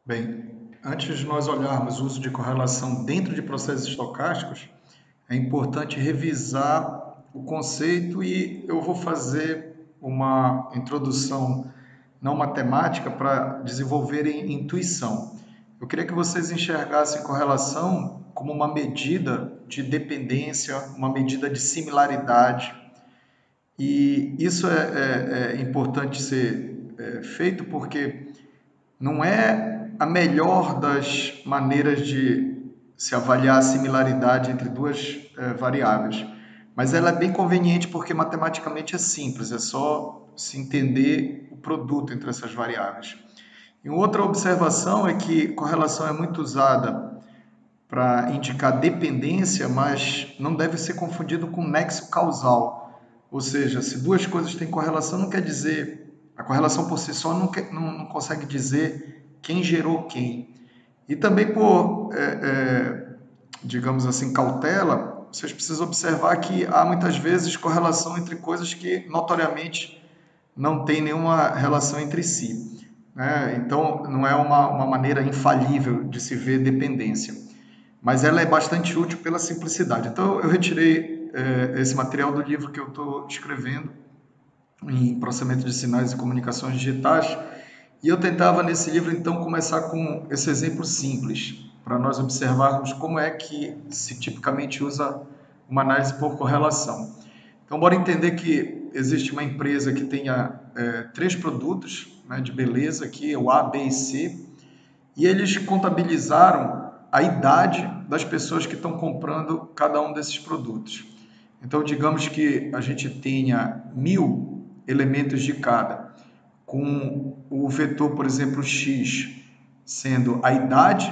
Bem, antes de nós olharmos o uso de correlação dentro de processos estocásticos, é importante revisar o conceito e eu vou fazer uma introdução não matemática para desenvolverem intuição. Eu queria que vocês enxergassem correlação como uma medida de dependência, uma medida de similaridade, e isso é importante ser feito porque não é a melhor das maneiras de se avaliar a similaridade entre duas variáveis, mas ela é bem conveniente porque matematicamente é simples, é só se entender o produto entre essas variáveis. E outra observação é que correlação é muito usada para indicar dependência, mas não deve ser confundido com nexo causal. Ou seja, se duas coisas têm correlação, não quer dizer. A correlação por si só não consegue dizer quem gerou quem. E também por, digamos assim, cautela, vocês precisam observar que há muitas vezes correlação entre coisas que notoriamente não têm nenhuma relação entre si. Né? Então, não é uma maneira infalível de se ver dependência, mas ela é bastante útil pela simplicidade. Então, eu retirei esse material do livro que eu estou escrevendo em processamento de sinais e comunicações digitais, e eu tentava nesse livro então começar com esse exemplo simples, para nós observarmos como é que se tipicamente usa uma análise por correlação. Então, bora entender que existe uma empresa que tenha três produtos, né, de beleza, aqui, o A, B e C, e eles contabilizaram a idade das pessoas que estão comprando cada um desses produtos. Então, digamos que a gente tenha 1.000 elementos de cada, com o vetor, por exemplo, x sendo a idade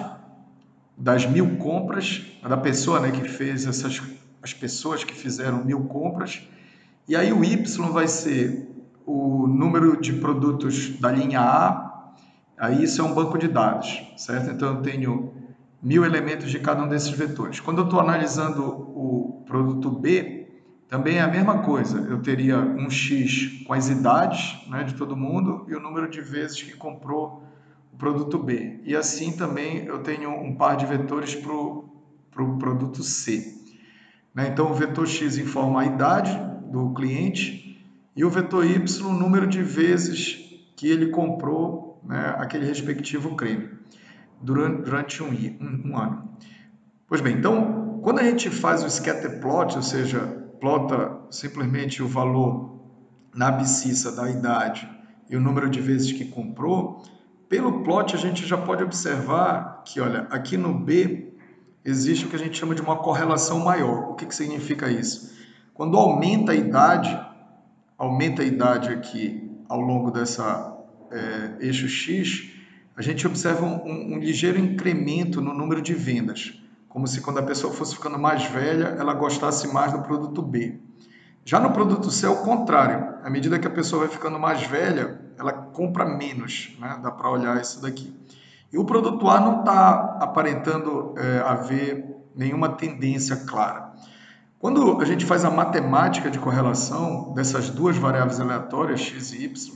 das 1.000 compras, da pessoa, né, que fez as pessoas que fizeram 1.000 compras, e aí o y vai ser o número de produtos da linha A, aí isso é um banco de dados, certo? Então eu tenho 1.000 elementos de cada um desses vetores. Quando eu estou analisando o produto B, também é a mesma coisa. Eu teria um X com as idades, né, de todo mundo e o número de vezes que comprou o produto B. E assim também eu tenho um par de vetores para o produto C. Né? Então o vetor X informa a idade do cliente e o vetor Y o número de vezes que ele comprou, né, aquele respectivo creme durante um ano. Pois bem, então, quando a gente faz o scatter plot, ou seja, plota simplesmente o valor na abscissa da idade e o número de vezes que comprou, pelo plot a gente já pode observar que, olha, aqui no B existe o que a gente chama de uma correlação maior. O que significa isso? Quando aumenta a idade aqui ao longo dessa eixo X, a gente observa um ligeiro incremento no número de vendas, como se quando a pessoa fosse ficando mais velha, ela gostasse mais do produto B. Já no produto C é o contrário. À medida que a pessoa vai ficando mais velha, ela compra menos, né? Dá para olhar isso daqui. E o produto A não está aparentando haver nenhuma tendência clara. Quando a gente faz a matemática de correlação dessas duas variáveis aleatórias, x e y,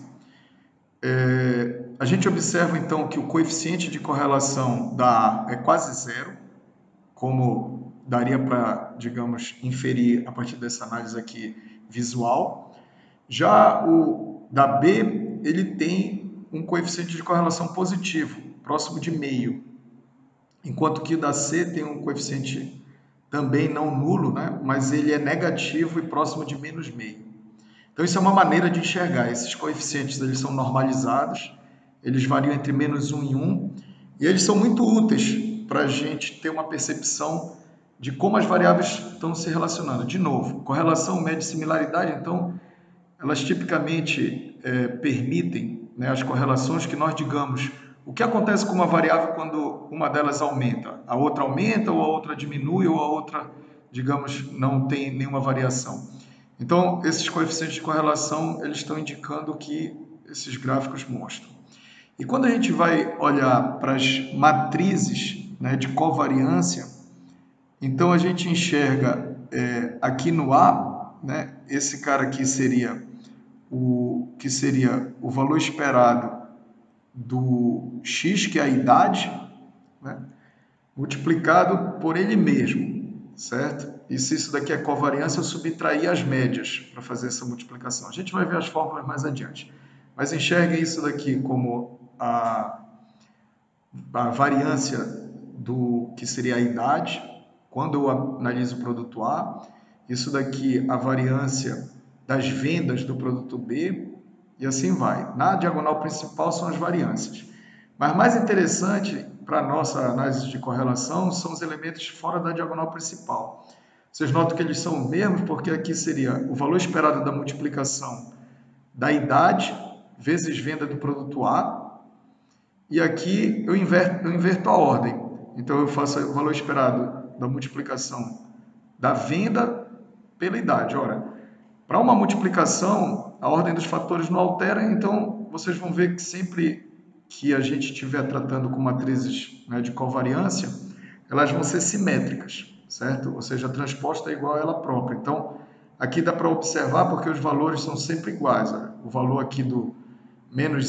a gente observa então que o coeficiente de correlação da A é quase zero, como daria para, digamos, inferir a partir dessa análise aqui visual. Já o da B, ele tem um coeficiente de correlação positivo, próximo de meio, enquanto que o da C tem um coeficiente também não nulo, né? Mas ele é negativo e próximo de menos meio. Então isso é uma maneira de enxergar. Esses coeficientes eles são normalizados, eles variam entre menos 1 e 1, e eles são muito úteis para a gente ter uma percepção de como as variáveis estão se relacionando. De novo, correlação, média e similaridade, então, elas tipicamente permitem, né, as correlações que nós digamos o que acontece com uma variável quando uma delas aumenta? A outra aumenta ou a outra diminui ou a outra, digamos, não tem nenhuma variação. Então, esses coeficientes de correlação, eles estão indicando o que esses gráficos mostram. E quando a gente vai olhar para as matrizes, né, de covariância, então a gente enxerga aqui no A, né, esse cara aqui seria o valor esperado do x, que é a idade, né, multiplicado por ele mesmo, certo? E se isso daqui é covariância, eu subtrair as médias para fazer essa multiplicação. A gente vai ver as fórmulas mais adiante. Mas enxerguem isso daqui como a variância do que seria a idade, quando eu analiso o produto A, isso daqui a variância das vendas do produto B, e assim vai. Na diagonal principal são as variâncias. Mas mais interessante para a nossa análise de correlação são os elementos fora da diagonal principal. Vocês notam que eles são os mesmos, porque aqui seria o valor esperado da multiplicação da idade vezes venda do produto A, e aqui eu inverto a ordem. Então, eu faço o valor esperado da multiplicação da venda pela idade. Ora, para uma multiplicação, a ordem dos fatores não altera, então vocês vão ver que sempre que a gente estiver tratando com matrizes, né, de covariância, elas vão ser simétricas, certo? Ou seja, a transposta é igual a ela própria. Então, aqui dá para observar porque os valores são sempre iguais. Olha, o valor aqui do menos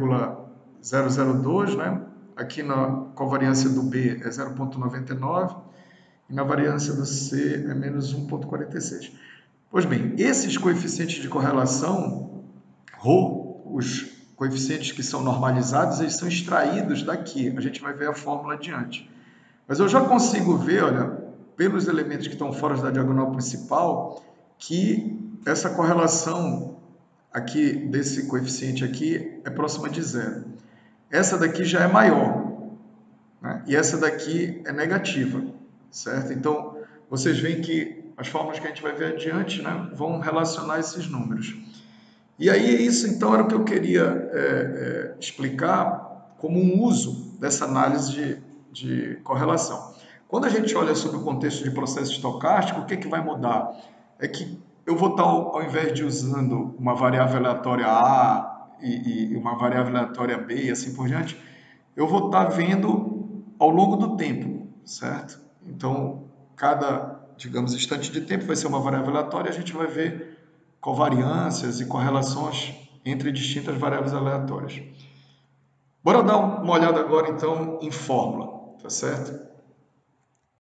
0,002, né? Aqui na covariância do B é 0,99 e na variância do C é menos 1,46. Pois bem, esses coeficientes de correlação, ρ, os coeficientes que são normalizados, eles são extraídos daqui. A gente vai ver a fórmula adiante. Mas eu já consigo ver, olha, pelos elementos que estão fora da diagonal principal, que essa correlação aqui desse coeficiente aqui é próxima de zero. Essa daqui já é maior, né? E essa daqui é negativa, certo? Então, vocês veem que as fórmulas que a gente vai ver adiante, né, vão relacionar esses números. E aí, isso então era o que eu queria explicar como um uso dessa análise de correlação. Quando a gente olha sobre o contexto de processo estocástico, o que vai mudar? É que eu vou estar, ao invés de usando uma variável aleatória A e uma variável aleatória B e assim por diante, eu vou estar vendo ao longo do tempo, certo? Então, cada, digamos, instante de tempo vai ser uma variável aleatória, a gente vai ver covariâncias e correlações entre distintas variáveis aleatórias. Bora dar uma olhada agora, então, em fórmula, tá certo?